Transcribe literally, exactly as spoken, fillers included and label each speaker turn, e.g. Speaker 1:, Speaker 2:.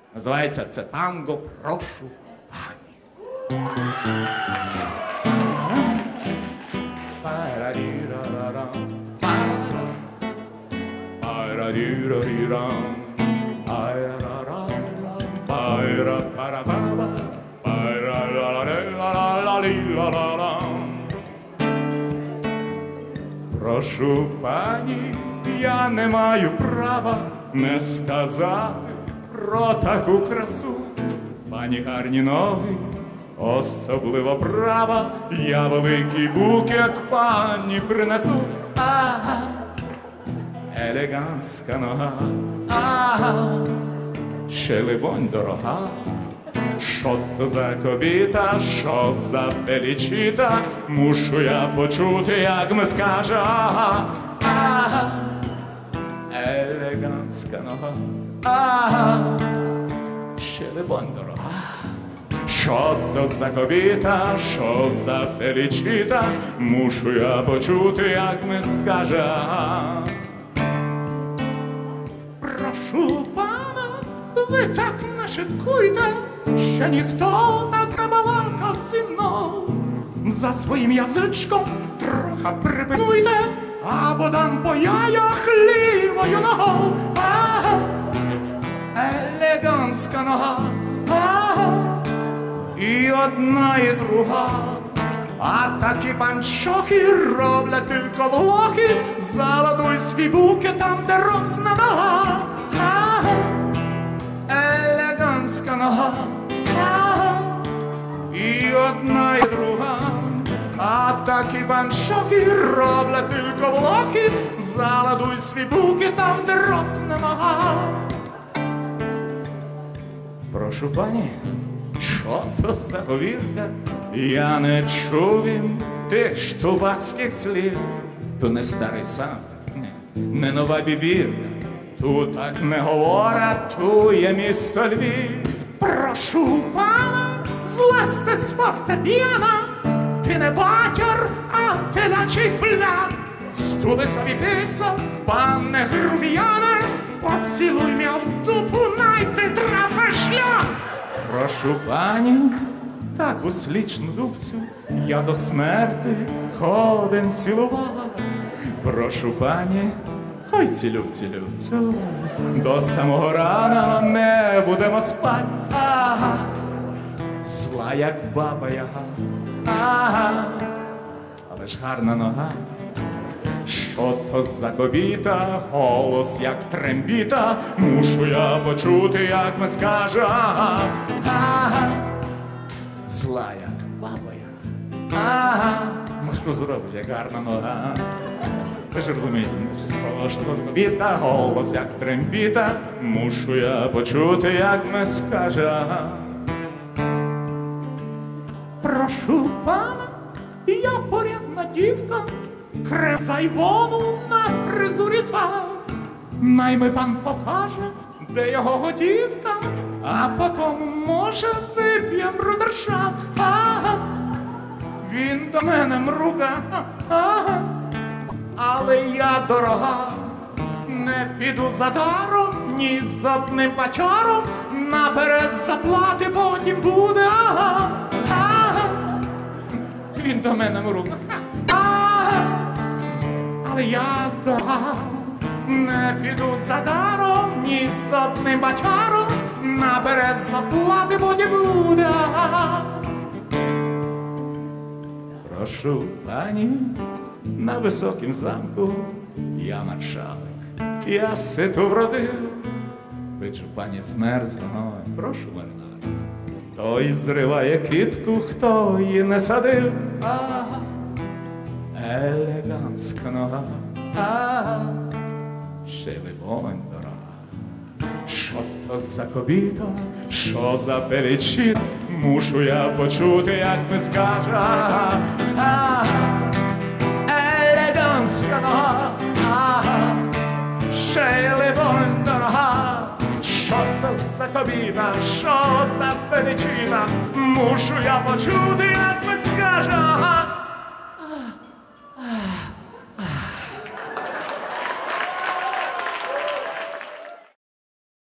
Speaker 1: Називається це танго «Прошу пані». Прошу пані, я не маю права не сказати про таку красу. Пані гарні ноги, особливо права, я великий букет пані принесу. Ага, елегантська нога, ага, ще либонь дорога. Що то за кобіта, що за фелічіта, мушу я почути, як ми скаже, ага, ага, елегантська нога, ага, ще либонь дорога. Що то за кобіта, що за фелічіта, мушу я почути, як ми скаже, ага. Прошу пана, ви так не шикуйте, ще ніхто так не балакав зі мною. За своїм язичком трохи припинуйте, або дам по яях лівою ногою. Ага, елегантська нога, ага, і одна, і друга. А такі панчохи роблять тільки влохи, заладуй свій букет там, де росне нога. Ага, елегантська нога, ага, і одна, і друга. А такі панчохи роблять тільки влохи, заладуй свій букет там, де росне нога. Прошу пані, що то за говірка? Я не чув він тих штубацьких слів. То не старий сам, не нова бібірка. Тут так не говорять, ту є місто Львів. Прошу пана, злазьте з фортепіано, ти не батьор, а телячий фляг. Студи собі писа, пане грубіяне, поцілуй м'я в дупу, найти трафи шлях. Прошу пані, таку слічну дубцю я до смерти ходен цілував. Прошу пані, ой цілюб, цілюб, цілуй, до самого рана не будемо спать. Ага, зла як баба Яга, ага, але ж гарна нога. Що то за кобіта, голос як трембіта, мушу я почути, як ми скаже, ага, ага, зла як баба Яга, ага, ну що зробиш, як гарна нога. Ви ж розумієте, що то за кобіта, голос як трембіта, мушу я почути, як ми скаже, ага. Прошу пана, я порядна дівка, креса Івону на фризурі так. Найми пан покаже, де його годівка, а потім, може, вип'єм брудершафт. Ага, він до мене мруга, ага, але я дорога, не піду за даром, ні з одним бачаром, наперед заплати потім буде, ага, ага, він до мене мруга, ага, але я дорога, не піду за даром, ні з одним бачаром, наперед заплати потім буде, ага. Прошу пані, на високім замку я начальник, я ситу вродив. Бичу пані змерзла, ой, прошу маринар. Той зриває кітку, хто її не садив. Ага, елегантська нога, ага, ще либонь дорога. Що то за кобіта, що за фелічіт, мушу я почути, як ми скаже, ага, ага, елегантська нога, ага, ще либонь дорога. Що то за кобіта, що за фелічіта, мушу я почути, як ми скаже, ага.